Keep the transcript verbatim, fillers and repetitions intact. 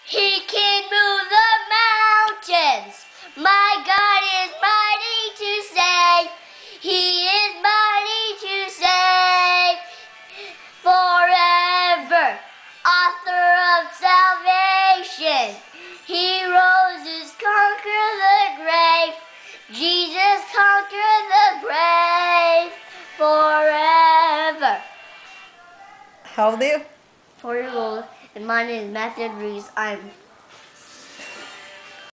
He can move the mountains. My God is mighty to save. He is mighty to save. Forever, author of salvation. He rose to conquer the grave. Jesus conquered the grave. Forever. How old are you? Four years old, and my name is Matthew Rodriguez. I'm